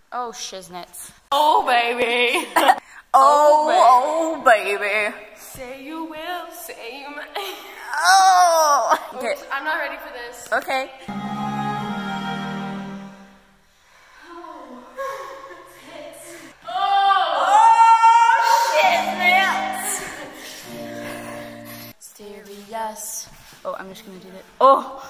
Oh, shiznits. Oh, baby. Oh, baby. Say you will, say you might. Oh. Okay. Oops, I'm not ready for this. Okay. Serious. Oh, I'm just gonna do that. Oh.